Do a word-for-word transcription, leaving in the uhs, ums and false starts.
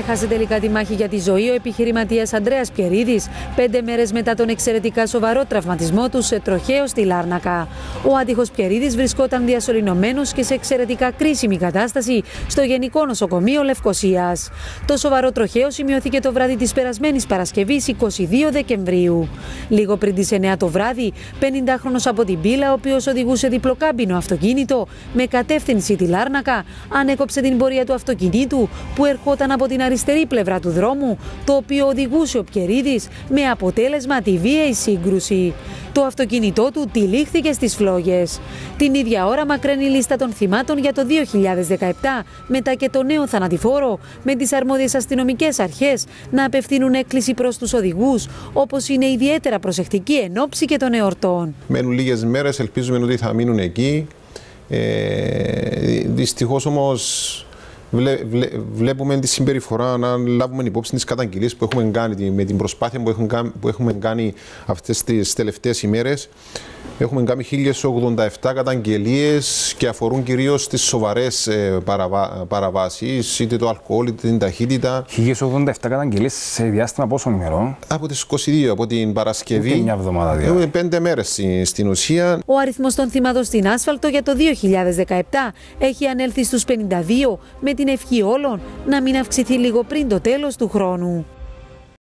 Έχασε τελικά τη μάχη για τη ζωή ο επιχειρηματίας Ανδρέας Πιερίδης, πέντε μέρες μετά τον εξαιρετικά σοβαρό τραυματισμό του σε τροχαίο στη Λάρνακα. Ο άτυχος Πιερίδης βρισκόταν διασωληνωμένος και σε εξαιρετικά κρίσιμη κατάσταση στο Γενικό Νοσοκομείο Λευκωσίας. Το σοβαρό τροχαίο σημειώθηκε το βράδυ της περασμένης Παρασκευής, εικοστή δεύτερη Δεκεμβρίου. Λίγο πριν τις εννιά το βράδυ, πενηντάχρονος από την Πύλα, ο οποίος οδηγούσε διπλοκάμπινο αυτοκίνητο με κατεύθυνση τη Λάρνακα, ανέκοψε την πορεία του αυτοκινήτου που ερχόταν από την αριστερή πλευρά του δρόμου, το οποίο οδηγούσε ο Πιερίδης, με αποτέλεσμα τη βίαιη σύγκρουση. Το αυτοκίνητό του τυλίχθηκε στις φλόγες. Την ίδια ώρα μακραίνει η λίστα των θυμάτων για το δύο χιλιάδες δεκαεπτά, μετά και το νέο θανατηφόρο, με τις αρμόδιες αστυνομικές αρχές να απευθύνουν έκκληση προς τους οδηγούς, όπως είναι ιδιαίτερα προσεκτικοί εν ώψη και των εορτών. Μένουν λίγες μέρες, ελπίζουμε ότι θα μείνουν εκεί. Ε, δυστυχώς όμως βλέ, βλέ, βλέπουμε τη συμπεριφορά, να λάβουμε υπόψη τις καταγγελίες που έχουμε κάνει, με την προσπάθεια που έχουμε, που έχουμε κάνει αυτές τις τελευταίες ημέρες. Έχουμε κάνει χίλιες ογδόντα επτά καταγγελίες και αφορούν κυρίως τις σοβαρές ε, παραβα... παραβάσεις, είτε το αλκοόλ είτε την ταχύτητα. χίλιες ογδόντα επτά καταγγελίες σε διάστημα πόσων ημερών? Από τις είκοσι δύο, από την Παρασκευή. Και μια εβδομάδα δηλαδή. Έχουμε πέντε μέρες στην ουσία. Ο αριθμός των θυμάτων στην άσφαλτο για το δύο χιλιάδες δεκαεπτά έχει ανέλθει στους πενήντα δύο, με την ευχή όλων να μην αυξηθεί λίγο πριν το τέλος του χρόνου.